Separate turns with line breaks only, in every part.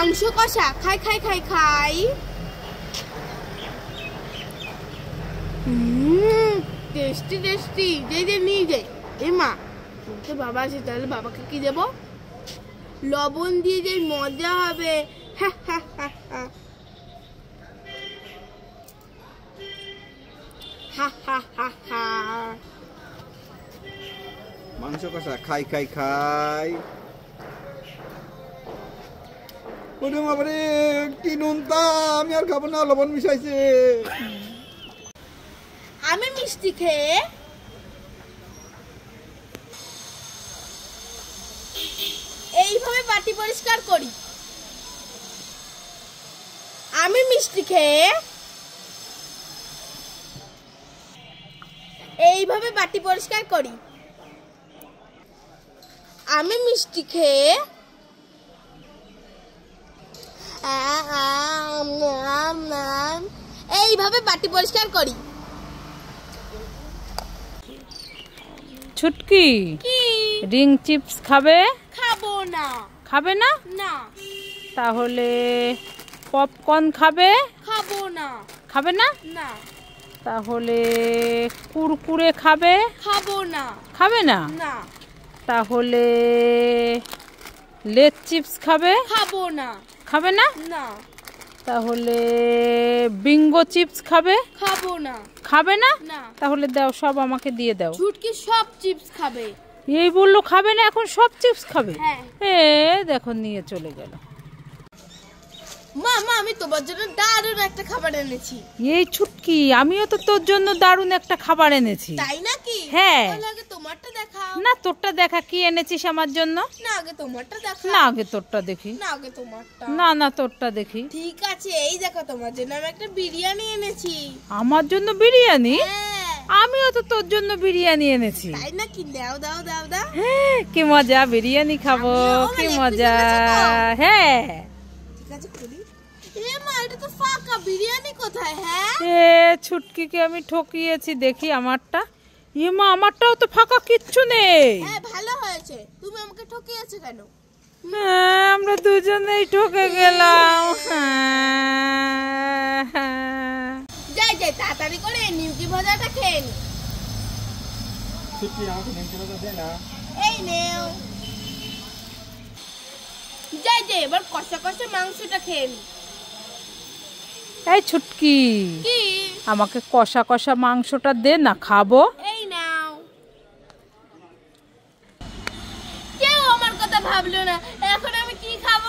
মাংস কষা খাই খাই খাই খাই। টেস্টি টেস্টি, যে নিয়ে যাই। এ মা, তো বাবা আছে, তাহলে বাবাকে কি দেবো? লবণ দিয়ে যে মজা হবে।
মাংস কষা খাই খাই খাই। ওরে বাবারে, কি নুনতা, আমি আর খাবো না, লবণ মিশাইছে।
আমি মিষ্টি খেয়ে এইভাবে বাটি পরিষ্কার করি। আমি মিষ্টি খেয়ে এইভাবে বাটি পরিষ্কার করি। আমি মিষ্টি খেয়ে এইভাবে বাটি পরিষ্কার করি।
ছুটকি,
কি?
রিং চিপস খাবে?
খাবো না।
খাবে না?
না।
তাহলে পপকর্ন খাবে?
খাবো না।
খাবে না?
না।
তাহলে কুরকুরে খাবে?
খাবো না।
খাবে না?
না।
তাহলে লেজ চিপস খাবে?
খাবো না।
খাবে না?
না।
তাহলে বিঙ্গো চিপস খাবে?
খাবো না।
খাবে না?
না।
তাহলে দাও, সব আমাকে দিয়ে দাও।
ছুটকি সব চিপস খাবে।
এই বললো খাবে না, এখন সব চিপস খাবে।
হ্যাঁ।
দেখো নিয়ে চলে গেল।
মা, আমি তোমার জন্য দারুণ একটা খাবার এনেছি।
এই ছুটকি, আমিও তো তোর জন্য দারুণ একটা খাবার এনেছি।
তাই নাকি?
হ্যাঁ।
তাহলে আগে তোমারটা দেখাও।
না, তোরটা দেখা। কি এনেছিস আমার জন্য?
না, আগে তোমারটা দেখাও।
না, আগে তোরটা দেখি।
না, আগে তোমারটা।
না, তোরটা দেখি।
ঠিক আছে, এই দেখো, তোমার জন্য আমি একটা বিরিয়ানি এনেছি।
আমার জন্য বিরিয়ানি?
হ্যাঁ।
আমিও তো তোর জন্য বিরিয়ানি এনেছি।
তাই নাকি? দাও দাও দাও দাও।
কি মজা, বিরিয়ানি খাবো, কি মজা। হ্যাঁ।
ঠিক আছে, খুলি। এ মা, এটা তো ফাঁকা, বিরিয়ানি কোথায়? হ্যাঁ।
ছুটকিকে আমি ঠকিয়েছি, দেখি আমারটা। মা, আমারটাও তো ফাঁকা, কিচ্ছু নেই।
হ্যাঁ, ভালো হয়েছে। তুমি আমাকে ঠকিয়েছো কেন?
হ্যাঁ, আমরা দুজনেই ঠকে গেলাম।
যাই তাড়াতাড়ি করে নিমকি ভাজাটা খেয়ে নি। এই নেও। যাই এবার কষা কষা মাংসটা খেয়ে নি।
এই ছুটকি,
কি?
আমাকে কষা কষা মাংসটা দে না, খাবো।
এই নাও। কেউ আমার কথা ভাবলো না, এখন আমি কি খাবো?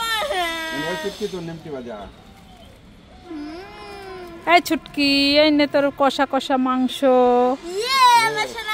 এই ছুটকি, এই নে তোর কষা কষা মাংস।
আমার সোনা